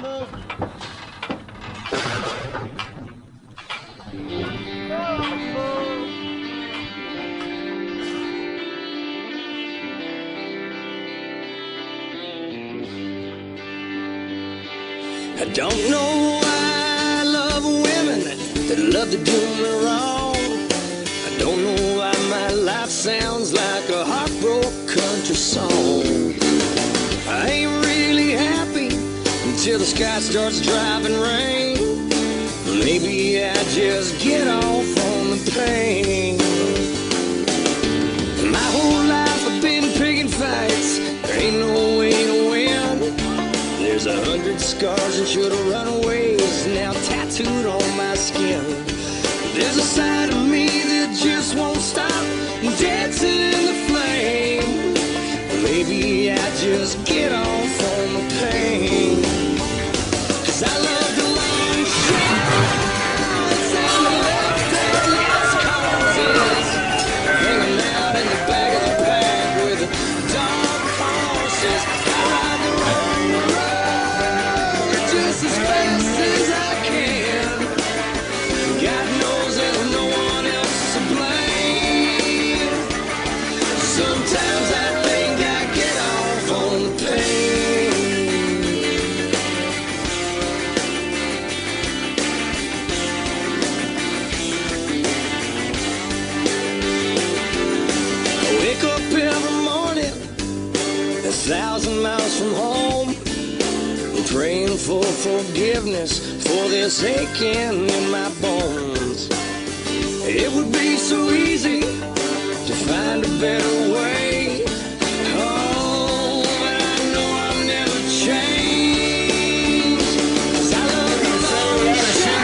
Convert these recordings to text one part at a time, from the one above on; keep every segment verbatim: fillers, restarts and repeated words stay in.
bulls. I don't know why I love women that love to do me wrong. I don't know why my life sounds like a heartbroken country song. I ain't really happy until the sky starts driving rain. Maybe I just get off on the pain. My whole life I've been picking fights. There ain't no way to win. There's a hundred scars and shoulda runaways now tattooed on my skin. There's a side of me that just won't stop dancing in the flame. Maybe I just get off on the pain. 'Cause I love the long shots and the left and lost causes, hanging out in the back of the pack with the dark horses. I ride the wrong road just as fast as I can. God knows there's no one else to blame. Sometimes I think I get off on the pain. I wake up every morning a thousand miles from home, praying for forgiveness for this aching in my bones. It would be so easy to find a better way. Oh, but I know I'll never change. 'Cause I love the long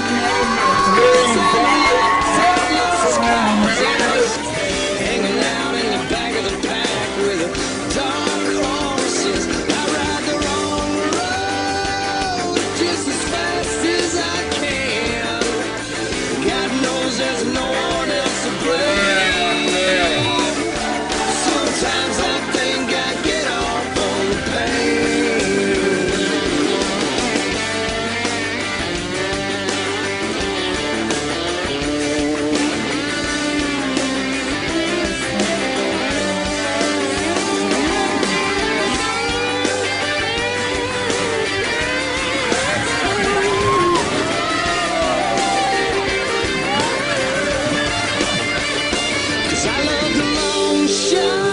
shots, hanging out in the back of the pack with the dark horses. I ride the wrong road just as fast as I can. God knows there's no one else to blame. Sometimes I think I get off on the pain. Cause I love the long shot